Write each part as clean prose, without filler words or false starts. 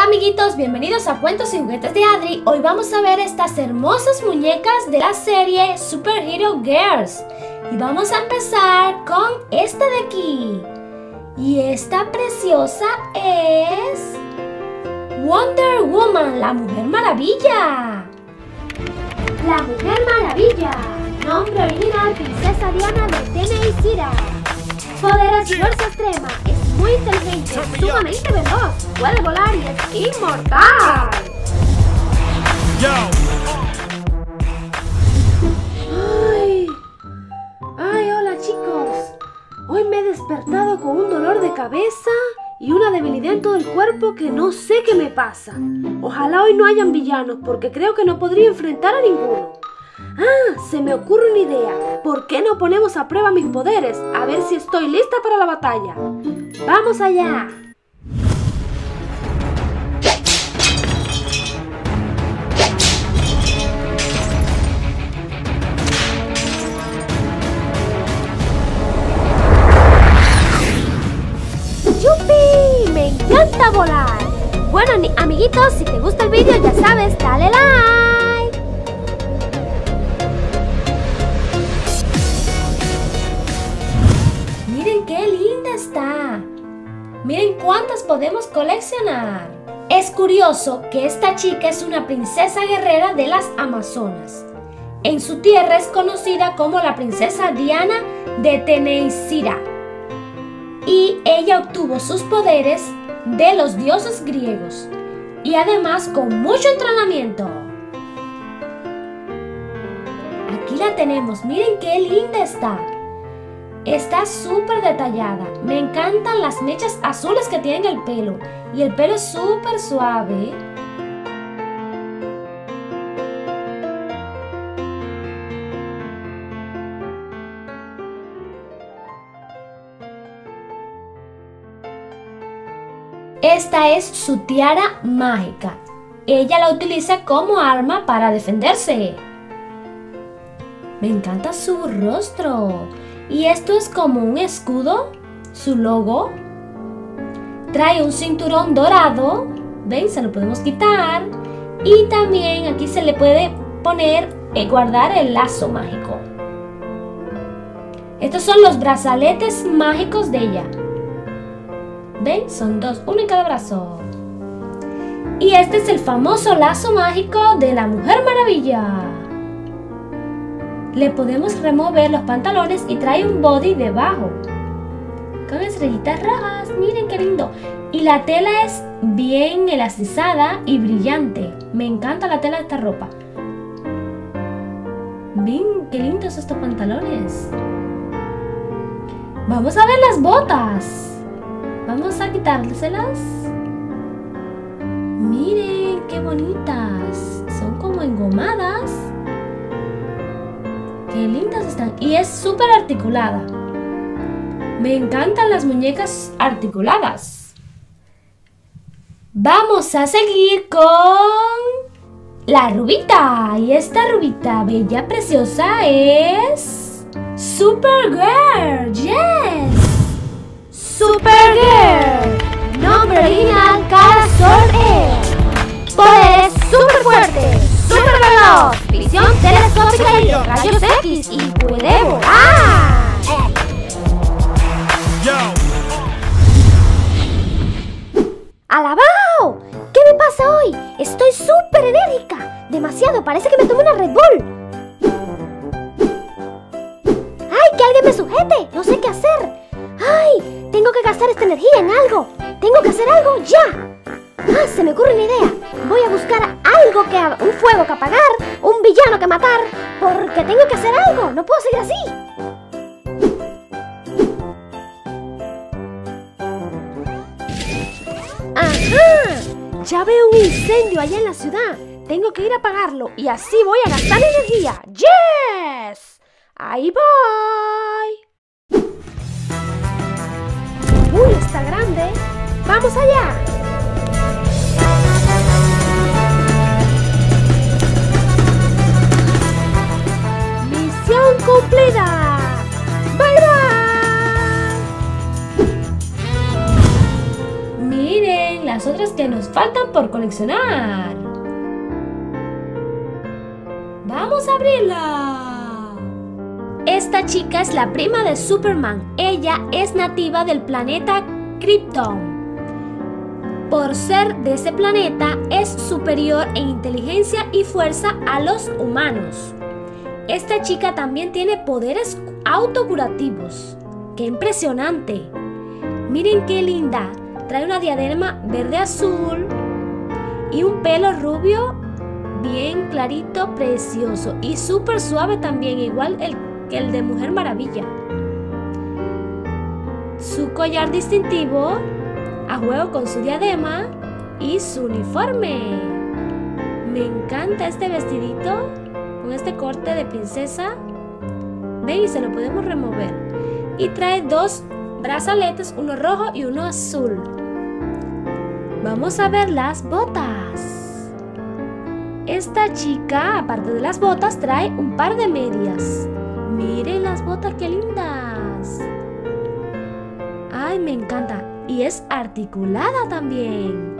amiguitos, bienvenidos a Cuentos y Juguetes de Adri. Hoy vamos a ver estas hermosas muñecas de la serie Superhero Girls. Y vamos a empezar con esta de aquí. Y esta preciosa es Wonder Woman, la Mujer Maravilla. La Mujer Maravilla. Nombre original, Princesa Diana de Tennessee. Poderes, fuerza extrema, es muy inteligente, sumamente veloz, puede volar y es inmortal. Ay, hola chicos. Hoy me he despertado con un dolor de cabeza y una debilidad en todo el cuerpo que no sé qué me pasa. Ojalá hoy no hayan villanos porque creo que no podría enfrentar a ninguno. Se me ocurre una idea. ¿Por qué no ponemos a prueba mis poderes? A ver si estoy lista para la batalla. ¡Vamos allá! ¡Yupi! ¡Me encanta volar! Bueno, amiguitos, si te gusta el vídeo ya sabes, dale like. ¡Qué linda está! Miren cuántas podemos coleccionar. Es curioso que esta chica es una princesa guerrera de las Amazonas. En su tierra es conocida como la princesa Diana de Tennessee. Y ella obtuvo sus poderes de los dioses griegos. Y además con mucho entrenamiento. Aquí la tenemos. Miren qué linda está. Está súper detallada. Me encantan las mechas azules que tiene en el pelo. Y el pelo es súper suave. Esta es su tiara mágica. Ella la utiliza como arma para defenderse. Me encanta su rostro. Y esto es como un escudo, su logo. Trae un cinturón dorado. ¿Ven? Se lo podemos quitar. Y también aquí se le puede poner, guardar el lazo mágico. Estos son los brazaletes mágicos de ella. ¿Ven? Son dos, uno en cada brazo. Y este es el famoso lazo mágico de la Mujer Maravilla. Le podemos remover los pantalones y trae un body debajo con estrellitas rojas. Miren qué lindo. Y la tela es bien elastizada y brillante. Me encanta la tela de esta ropa. Ven qué lindos estos pantalones. Vamos a ver las botas. Vamos a quitárselas. Miren qué bonitas. Son como engomadas. ¡Qué lindas están! Y es súper articulada. Me encantan las muñecas articuladas. Vamos a seguir con la rubita. Y esta rubita bella, preciosa es Supergirl. ¡Yes! Supergirl. Nombre original, Kara Zor-El. Poderes súper fuertes, súper veloz, visión telescópica y de rayos X, y puede volar. ¡Alabao! ¿Qué me pasa hoy? Estoy súper enérgica. Demasiado, parece que me tomé una Red Bull. ¡Ay, que alguien me sujete! No sé qué hacer. ¡Ay! Tengo que gastar esta energía en algo. Tengo que hacer algo ya. Se me ocurre una idea. Voy a buscar algo un fuego que apagar, un villano que matar, porque tengo que hacer algo. No puedo seguir así. ¡Ajá! Ya veo un incendio allá en la ciudad. Tengo que ir a apagarlo y así voy a gastar energía. ¡Yes! Ahí voy. ¡Uy, está grande! ¡Vamos allá! ¡Misión cumplida! ¡Bye, bye! Miren, las otras que nos faltan. faltan por coleccionar. ¡Vamos a abrirla! Esta chica es la prima de Superman. Ella es nativa del planeta Krypton. Por ser de ese planeta, es superior en inteligencia y fuerza a los humanos. Esta chica también tiene poderes autocurativos. ¡Qué impresionante! Miren qué linda. Trae una diadema verde-azul y un pelo rubio bien clarito, precioso y súper suave también, igual que el de Mujer Maravilla. Su collar distintivo a juego con su diadema y su uniforme. Me encanta este vestidito con este corte de princesa. Ven, y se lo podemos remover. Y trae dos brazaletes, uno rojo y uno azul. Vamos a ver las botas. Esta chica, aparte de las botas, trae un par de medias. Miren las botas, qué lindas. Ay, me encanta. Y es articulada también.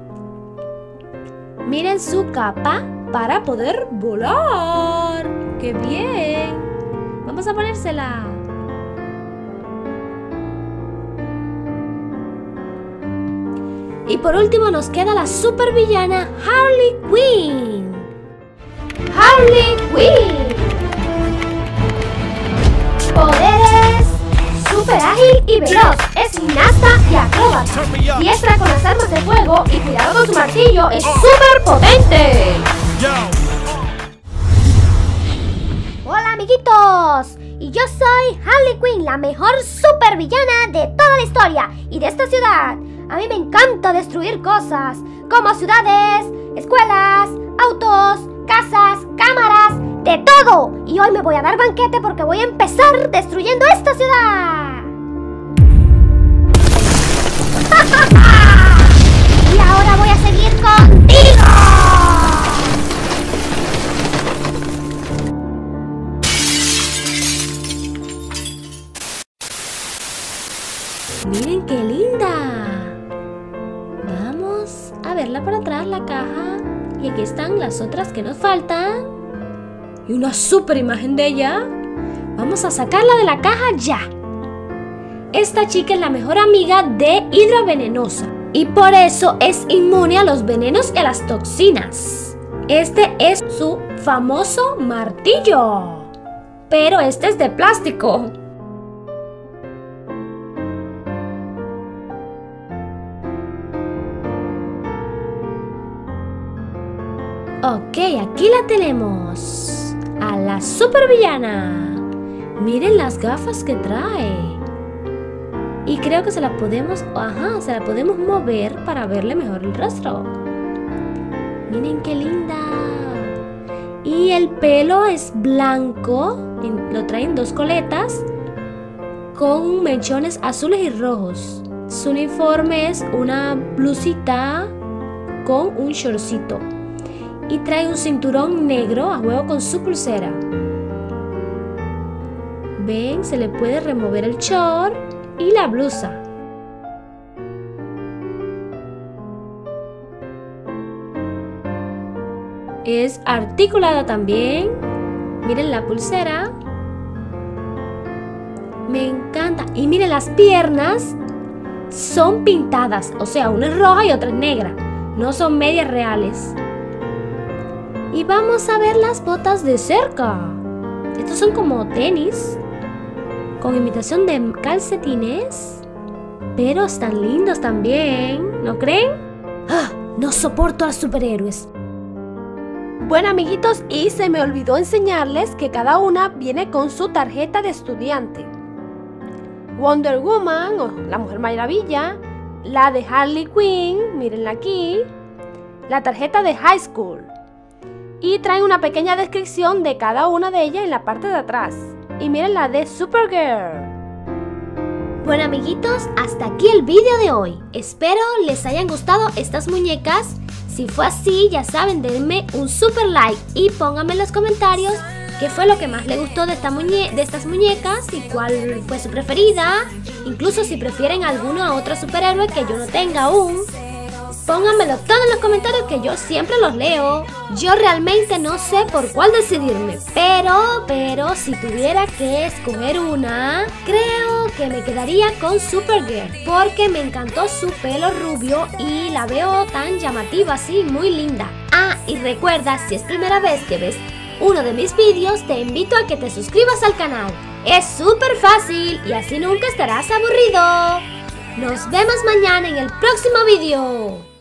Miren su capa para poder volar. ¡Qué bien! Vamos a ponérsela. Y por último nos queda la supervillana Harley Quinn. Harley Quinn. Poderes: super ágil y veloz, es gimnasta y acróbata, diestra con las armas de fuego y cuidado con su martillo, es súper potente. Hola amiguitos, y yo soy Harley Quinn, la mejor supervillana de toda la historia y de esta ciudad. A mí me encanta destruir cosas, como ciudades, escuelas, autos, casas, cámaras, de todo. Y hoy me voy a dar banquete porque voy a empezar destruyendo esta ciudad. Y ahora voy a seguir contigo. Miren qué linda. Vamos a verla por atrás, la caja. Y aquí están las otras que nos faltan. Y una super imagen de ella. Vamos a sacarla de la caja ya. Esta chica es la mejor amiga de Hidra Venenosa y por eso es inmune a los venenos y a las toxinas. Este es su famoso martillo, pero este es de plástico. Ok, aquí la tenemos, a la supervillana. Miren las gafas que trae. Y creo que se la podemos, mover para verle mejor el rostro. Miren qué linda. Y el pelo es blanco, lo traen dos coletas con mechones azules y rojos. Su uniforme es una blusita con un shortcito. Y trae un cinturón negro a juego con su pulsera. Ven, se le puede remover el short y la blusa. Es articulada también. Miren la pulsera. Me encanta. Y miren, las piernas son pintadas. O sea, una es roja y otra es negra. No son medias reales. Y vamos a ver las botas de cerca. Estos son como tenis, con imitación de calcetines, pero están lindos también, ¿no creen? ¡Ah! No soporto a los superhéroes. Bueno amiguitos, y se me olvidó enseñarles que cada una viene con su tarjeta de estudiante. Wonder Woman, o la Mujer Maravilla, la de Harley Quinn, mírenla aquí, la tarjeta de High School. Y traen una pequeña descripción de cada una de ellas en la parte de atrás. Y miren la de Supergirl. Bueno amiguitos, hasta aquí el vídeo de hoy. Espero les hayan gustado estas muñecas. Si fue así, ya saben, denme un super like y pónganme en los comentarios qué fue lo que más les gustó de estas muñecas y cuál fue su preferida. Incluso si prefieren alguno a otro superhéroe que yo no tenga aún. Pónganmelo todo en los comentarios que yo siempre los leo. Yo realmente no sé por cuál decidirme, pero si tuviera que escoger una, creo que me quedaría con Supergirl, porque me encantó su pelo rubio y la veo tan llamativa así, muy linda. Ah, y recuerda, si es primera vez que ves uno de mis vídeos, te invito a que te suscribas al canal. Es súper fácil y así nunca estarás aburrido. Nos vemos mañana en el próximo vídeo.